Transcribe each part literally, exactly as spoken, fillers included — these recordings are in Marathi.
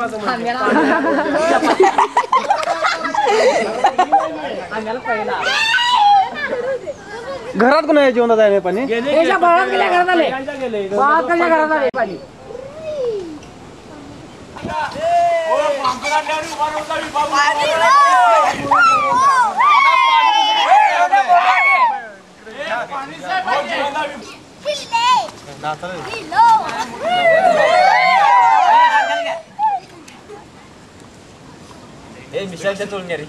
घरात कोण आहे जेवणात आहे पाणी त्याच्या बाळात गेल्या घरात आले बाळात गेल्या घरात आले पाणी ए मिशालच्या तोडून घ्या रे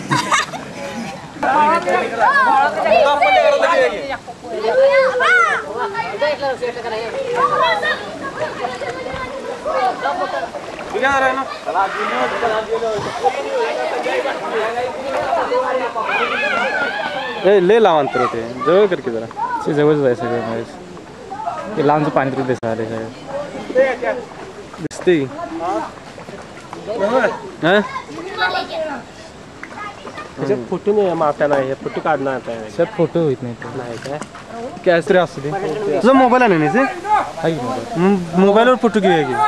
लय लांब अंतर होते जवळ कर की जरा ते जवळच आहे सगळं ते लांबचं पाणी तरी दिसत आले सगळं दिसते फोटो नाही मागता नाही फोटो काढणार सर फोटो होत नाही काय कॅस रे असू दे तुझा मोबाईल आहे ना मोबाईलवर फोटो घेऊया की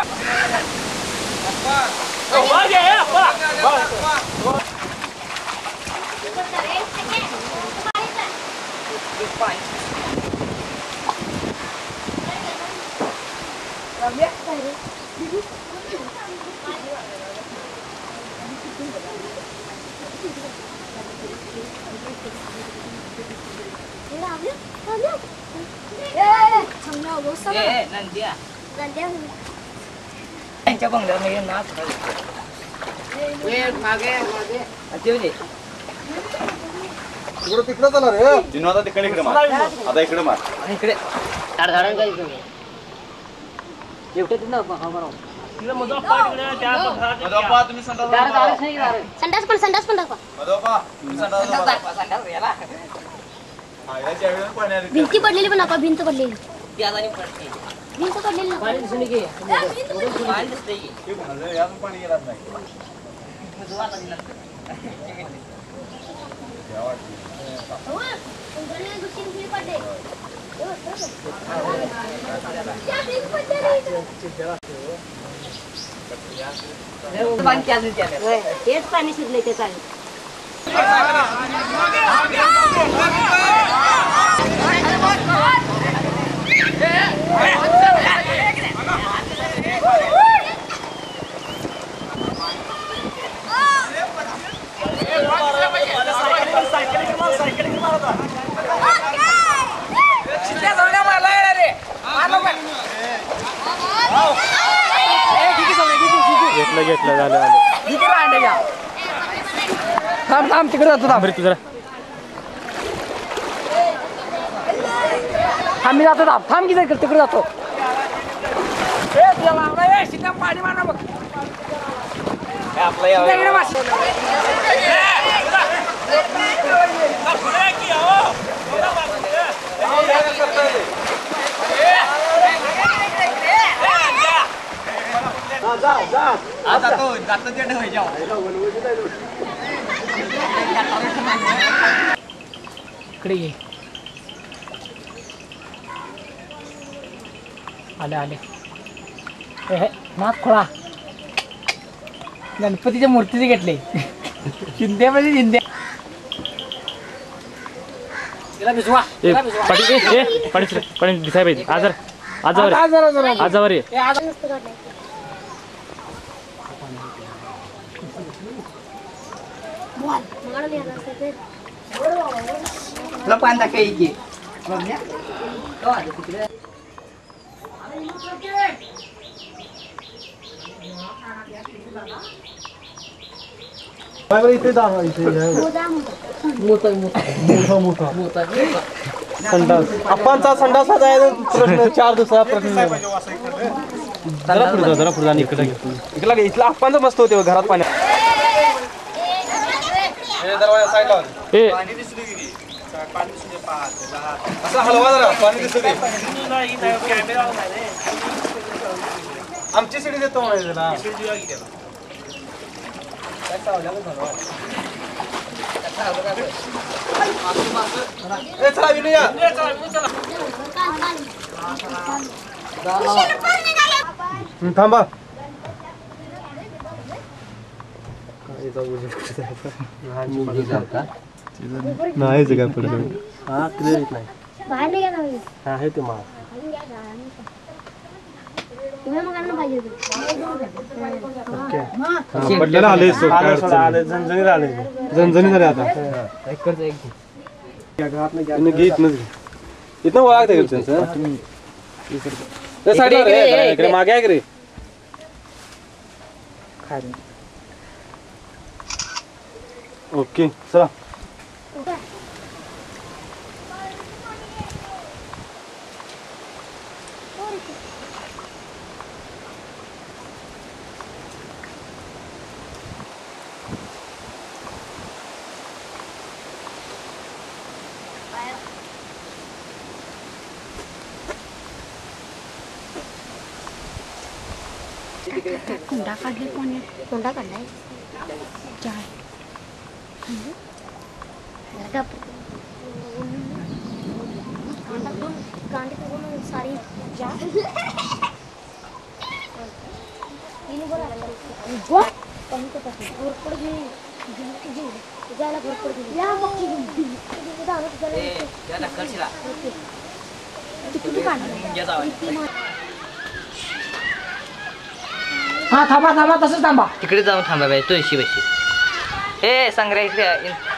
त्यांच्या बंगल्यावर नाही ना मागे मागे तिकडे चला रे आता तिकडे इकडे मार आता इकडे मार इकडे झाडांग काय एवढे ना बरोबर संडास पण संडास पण दाखवा भिंती पडलेली पण दाखवा भिंत पडलेली भिंत पडलेली तेच पाणी शिरले ते चालेल घेतलं घेतलं झालं थांब थांब तिकडे जातो थांब रे तुझा आम्ही जातो थांब थांब किती तिकडे जातो पाणी मारा बघ इकडे ये आले आले नाक खोळा गणपतीच्या मूर्तीचे घेतले शिंदे म्हणजे शिंदे पाणी दिसाय पाहिजे आजार आजावर आजावर पांदा काही इथे दाखवा इथे मोठा मोठा संडास आपणचा संडासा जायचा प्रश्न चार दिवसा प्रश्न जरा पुढे जा जरा पुढे जा इकडे इकडे इथला आपणचा मस्त होते घरात पाणी ए असं हलवा जरा पाणी दिसू दे आमची सिडी देतो म्हणायचं ना चला विनूया थांबा नाही काय पडत हा क्लिअर येत नाही बाहेर नाही गेला पाहिजे. हा आहे ते माळ बाहेर घ्या, बाहेर नाही का? तुम्ही मग आणलं पाहिजे होतं. पडलेलं आले आलं सोडा आलं झणझणीत आलं झणझणी झाले आता इथनं घे इथनंच घे इथनं ओळखते का त्यांचं ते side ला रे, इकडे मागे आहे की रे ओके चला उभा. कुंडा काढले कोणी कोंडा काढलाय चाय गप. कांदा करून कांदे करून सारी जा तिने बोला गो पण तो कसं भरपूर जी जी जायला भरपूर गेली या मग की गेली दारू त्याला करशीला किती काढलं हा थांबा थांबा तसंच थांबा तिकडे जाऊन थांबा बाई तुळशी बशी ए संग्रह इकडे